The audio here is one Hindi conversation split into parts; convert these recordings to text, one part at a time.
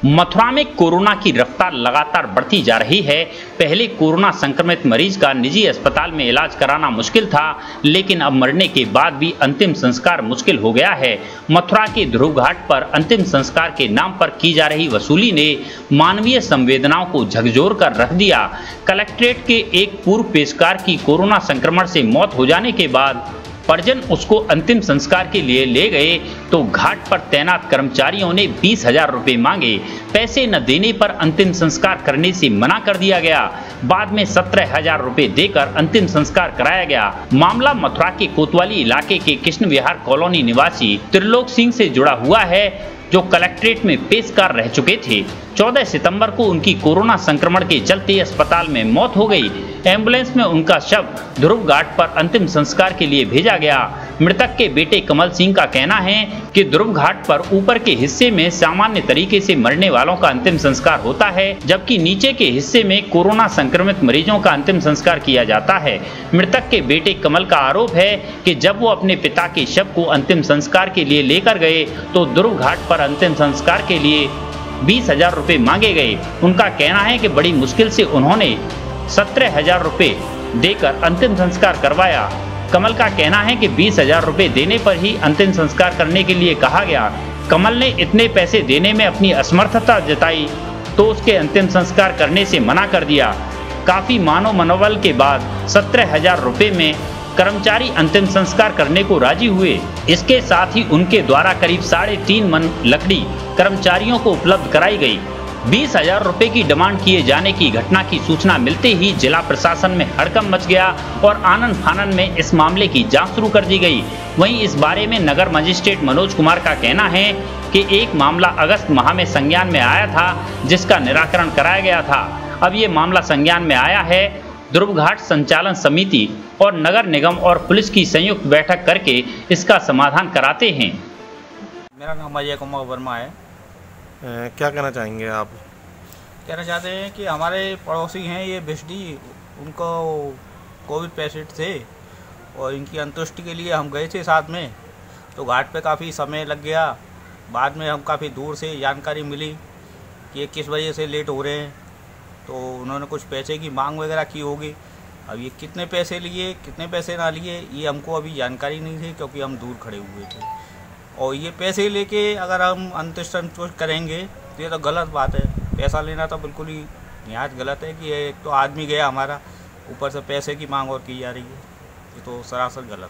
मथुरा में कोरोना की रफ्तार लगातार बढ़ती जा रही है। पहले कोरोना संक्रमित मरीज का निजी अस्पताल में इलाज कराना मुश्किल था, लेकिन अब मरने के बाद भी अंतिम संस्कार मुश्किल हो गया है। मथुरा के ध्रुव घाट पर अंतिम संस्कार के नाम पर की जा रही वसूली ने मानवीय संवेदनाओं को झकझोर कर रख दिया। कलेक्ट्रेट के एक पूर्व पेशकार की कोरोना संक्रमण से मौत हो जाने के बाद परिजन उसको अंतिम संस्कार के लिए ले गए तो घाट पर तैनात कर्मचारियों ने 20,000 रुपए मांगे। पैसे न देने पर अंतिम संस्कार करने से मना कर दिया गया। बाद में 17,000 रुपए देकर अंतिम संस्कार कराया गया। मामला मथुरा के कोतवाली इलाके के कृष्ण विहार कॉलोनी निवासी त्रिलोक सिंह से जुड़ा हुआ है, जो कलेक्ट्रेट में पेशकार रह चुके थे। 14 सितंबर को उनकी कोरोना संक्रमण के चलते अस्पताल में मौत हो गई। एम्बुलेंस में उनका शव ध्रुव घाट पर अंतिम संस्कार के लिए भेजा गया। मृतक के बेटे कमल सिंह का कहना है कि ध्रुव घाट पर ऊपर के हिस्से में सामान्य तरीके से मरने वालों का अंतिम संस्कार होता है, जबकि नीचे के हिस्से में कोरोना संक्रमित मरीजों का अंतिम संस्कार किया जाता है। मृतक के बेटे कमल का आरोप है कि जब वो अपने पिता के शव को अंतिम संस्कार के लिए लेकर गए तो ध्रुव घाट पर अंतिम संस्कार के लिए 20,000 रुपए मांगे गए। उनका कहना है कि बड़ी मुश्किल से उन्होंने 17,000 रुपए देकर अंतिम संस्कार करवाया। कमल का कहना है कि 20,000 रुपए देने पर ही अंतिम संस्कार करने के लिए कहा गया। कमल ने इतने पैसे देने में अपनी असमर्थता जताई तो उसके अंतिम संस्कार करने से मना कर दिया। काफी मानव मनोबल के बाद 17,000 रुपए में कर्मचारी अंतिम संस्कार करने को राजी हुए। इसके साथ ही उनके द्वारा करीब 3.5 मन लकड़ी कर्मचारियों को उपलब्ध कराई गई। 20,000 रुपए की डिमांड किए जाने की घटना की सूचना मिलते ही जिला प्रशासन में हड़कंप मच गया और आनन फानन में इस मामले की जांच शुरू कर दी गई। वहीं इस बारे में नगर मजिस्ट्रेट मनोज कुमार का कहना है कि एक मामला अगस्त माह में संज्ञान में आया था, जिसका निराकरण कराया गया था। अब ये मामला संज्ञान में आया है। ध्रुव घाट संचालन समिति और नगर निगम और पुलिस की संयुक्त बैठक करके इसका समाधान कराते हैं। मेरा नाम अजय कुमार वर्मा है। क्या कहना चाहेंगे आप? कहना चाहते हैं कि हमारे पड़ोसी हैं ये बिस्डी, उनको कोविड पेशेंट थे और इनकी अंत्येष्टि के लिए हम गए थे साथ में, तो घाट पे काफ़ी समय लग गया। बाद में हम काफ़ी दूर से जानकारी मिली कि ये किस वजह से लेट हो रहे हैं, तो उन्होंने कुछ पैसे की मांग वगैरह की होगी। अब ये कितने पैसे लिए कितने पैसे ना लिए ये हमको अभी जानकारी नहीं थी, क्योंकि हम दूर खड़े हुए थे। और ये पैसे लेके अगर हम अंत्येष्टि करेंगे तो ये तो गलत बात है। पैसा लेना तो बिल्कुल ही निहायत गलत है कि एक तो आदमी गया हमारा, ऊपर से पैसे की मांग और की जा रही है, ये तो सरासर गलत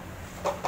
है।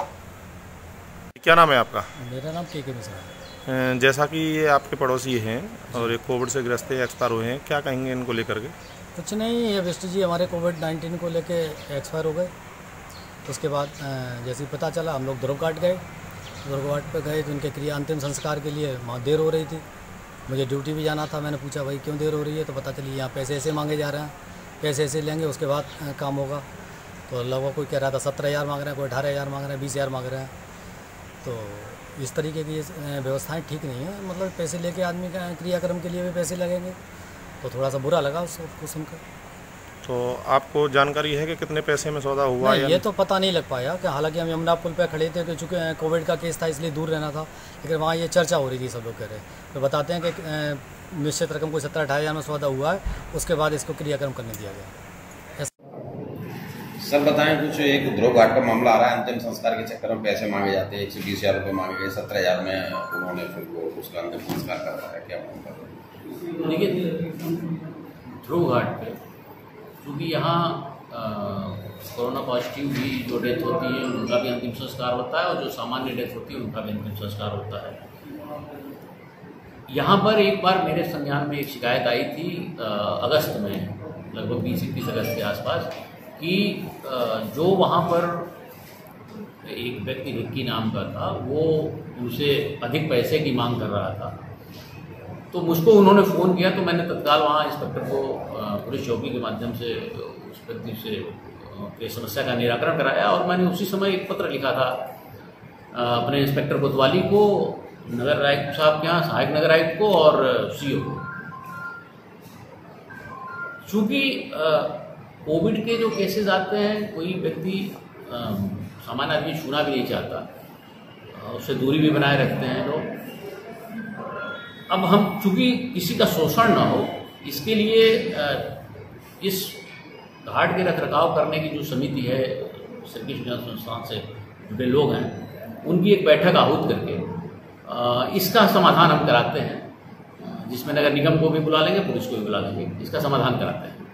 क्या नाम है आपका? मेरा नाम के मिश्रा है। जैसा कि ये आपके पड़ोसी हैं और ये कोविड से ग्रस्त एक्सपायर हुए हैं, क्या कहेंगे इनको लेकर के? कुछ नहीं, ये बिस्टू जी हमारे कोविड-19 को लेके एक्सपायर हो गए। उसके बाद जैसे ही पता चला हम लोग ध्रुव घाट गए। ध्रुव घाट पर गए तो उनके क्रिया अंतिम संस्कार के लिए वहाँ देर हो रही थी। मुझे ड्यूटी भी जाना था। मैंने पूछा भाई क्यों देर हो रही है, तो पता चली यहाँ पैसे ऐसे मांगे जा रहे हैं, पैसे ऐसे लेंगे उसके बाद काम होगा। तो लगभग कोई कह रहा था 17,000 मांग रहे हैं, कोई 18,000 मांग रहे हैं, 20,000 मांग रहे हैं। तो इस तरीके की व्यवस्थाएं ठीक नहीं है। मतलब पैसे लेके आदमी का क्रियाक्रम के लिए भी पैसे लगेंगे, तो थोड़ा सा बुरा लगा उसको सुनकर। तो आपको जानकारी है कि कितने पैसे में सौदा हुआ? नहीं, ये तो पता नहीं लग पाया कि हालांकि हम यमुना पुल पे खड़े थे, तो चूँकि कोविड का केस था इसलिए दूर रहना था, लेकिन वहाँ ये चर्चा हो रही थी, सब लोग कह रहे तो बताते हैं कि निश्चित रकम कोई 17-18,000 में सौदा हुआ है, उसके बाद इसको क्रियाक्रम करने दिया गया। सर बताएं कुछ, एक ध्रुव घाट का मामला आ रहा है, अंतिम संस्कार के चक्कर में पैसे मांगे जाते हैं। 120,000 रुपये मांगे गए, 17,000 में उन्होंने फिर वो उसका अंतिम संस्कार करवाया। क्या मांग? देखिए, ध्रुव घाट पे क्योंकि यहाँ कोरोना पॉजिटिव भी जो डेथ होती है उनका भी अंतिम संस्कार होता है, और जो सामान्य डेथ होती है उनका भी अंतिम संस्कार होता है। यहाँ पर एक बार मेरे संज्ञान में एक शिकायत आई थी अगस्त में, लगभग 20-21 अगस्त के आसपास, कि जो वहाँ पर एक व्यक्ति रिक्की नाम का था, वो उनसे अधिक पैसे की मांग कर रहा था। तो मुझको उन्होंने फ़ोन किया, तो मैंने तत्काल वहाँ इंस्पेक्टर को पुलिस चौकी के माध्यम से उस व्यक्ति से समस्या का निराकरण कराया, और मैंने उसी समय एक पत्र लिखा था अपने इंस्पेक्टर कोतवाली को, नगर आयुक्त साहब के यहाँ, सहायक नगर आयुक्त को और सीओ को। चूँकि कोविड के जो केसेस आते हैं, कोई व्यक्ति सामान्य आदमी छूना भी नहीं चाहता, उससे दूरी भी बनाए रखते हैं लोग। अब हम चूंकि किसी का शोषण ना हो, इसके लिए इस घाट के रखरखाव करने की जो समिति है, श्री कृष्ण जन संस्थान से जुड़े लोग हैं, उनकी एक बैठक आहूत करके इसका समाधान हम कराते हैं, जिसमें नगर निगम को भी बुला लेंगे, पुलिस को भी बुला लेंगे, इसका समाधान कराते हैं।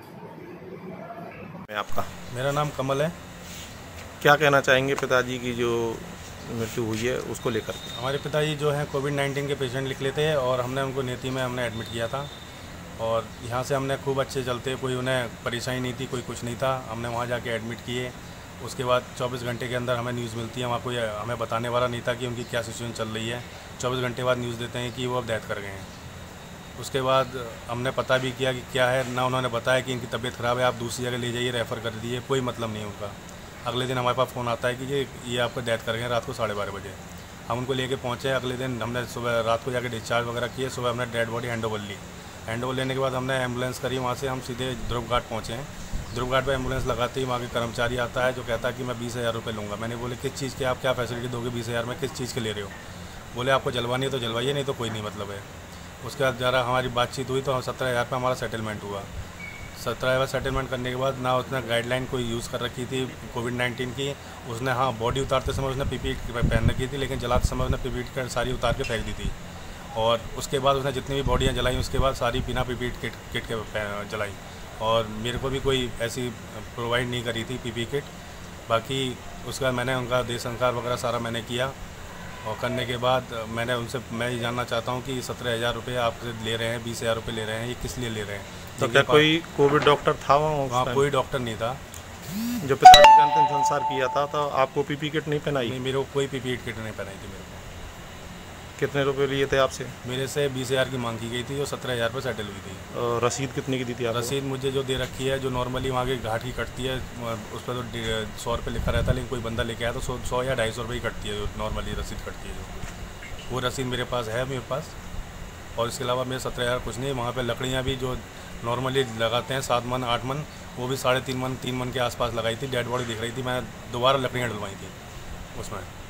आपका? मेरा नाम कमल है। क्या कहना चाहेंगे पिताजी की जो मृत्यु हुई है उसको लेकर? हमारे पिताजी जो हैं कोविड-19 के पेशेंट निकले थे और हमने उनको नेती में एडमिट किया था और यहाँ से हमने खूब अच्छे चलते, कोई उन्हें परेशानी नहीं थी, कोई कुछ नहीं था। हमने वहाँ जाके एडमिट किए, उसके बाद 24 घंटे के अंदर हमें न्यूज़ मिलती है, वहाँ कोई हमें बताने वाला नहीं था कि उनकी क्या सिचुएशन चल रही है। 24 घंटे बाद न्यूज़ देते हैं कि वो अब डेथ कर गए हैं। उसके बाद हमने पता भी किया कि क्या है, ना उन्होंने बताया कि इनकी तबीयत ख़राब है, आप दूसरी जगह ले जाइए, रेफ़र कर दीजिए, कोई मतलब नहीं उनका। अगले दिन हमारे पास फ़ोन आता है कि ये आपको डेथ कर गए रात को 12:30 बजे। हम उनको लेके पहुँचे, अगले दिन हमने सुबह रात को जाके डिस्चार्ज वगैरह किए, सुबह हमने डेड बॉडी हैंड ओवर ली। हैंड ओवर लेने के बाद हमने एम्बुलेंस करी, वहाँ से हम सीधे ध्रुव घाट पहुँचे हैं। ध्रुव घाट पर एम्बुलेंस लगाते ही वहाँ के कर्मचारी आता है जो कहता है कि मैं 20,000 रुपये लूँगा। मैंने बोले किस चीज़ के, आप क्या फैसिलिटी दोगे 20,000 में, किस चीज़ के ले रहे हो? बोले आपको जलवानी है तो जलवाइए, नहीं तो कोई नहीं मतलब है। उसके बाद ज़रा हमारी बातचीत हुई तो 17,000 पर हमारा सेटलमेंट हुआ। 17,000 सेटलमेंट करने के बाद ना उसने गाइडलाइन कोई यूज़ कर रखी थी कोविड-19 की। उसने हाँ बॉडी उतारते समय उसने पीपीई पहन रखी थी, लेकिन जलाते समय उसने पीपीई सारी उतार के फेंक दी थी। और उसके बाद उसने जितनी भी बॉडियाँ जलाई उसके बाद सारी बिना पीपीई किट के जलाई और मेरे को भी कोई ऐसी प्रोवाइड नहीं करी थी पीपीई किट। बाकी उसके बाद मैंने उनका देह संस्कार वगैरह सारा मैंने किया और करने के बाद मैं ये जानना चाहता हूँ कि 17,000 रुपये आप ले रहे हैं, 20,000 रुपये ले रहे हैं, ये किस लिए ले रहे हैं? तो क्या कोई कोविड डॉक्टर था वहाँ? कोई डॉक्टर नहीं था। जो पिताजी का अंतिम संस्कार किया था तो आपको पीपी किट नहीं पहनाई? नहीं, मेरे को कोई पीपीई किट नहीं पहनाई थी। मेरे को कितने रुपए लिए थे आपसे? मेरे से 20,000 की मांग की गई थी, जो 17,000 पर सेटल हुई थी। रसीद कितने की दी थी आपको? रसीद मुझे जो दे रखी है, जो नॉर्मली वहाँ की घाट की कटती है, उस पर तो 100 रुपये लिखा रहता है, लेकिन कोई बंदा लेके आया तो 100 या 250 रुपये ही कटती है, जो नॉर्मली रसीद कटती है। जो वो रसीद मेरे पास है मेरे पास, और इसके अलावा मेरे 17,000 कुछ नहीं। वहाँ पे लकड़ियाँ भी जो नॉर्मली लगाते हैं 7 मन 8 मन, वो भी 3.5 मन 3 मन के आसपास लगाई थी। डेड बॉडी दिख रही थी, मैं दोबारा लकड़ियाँ डलवाई थी उसमें।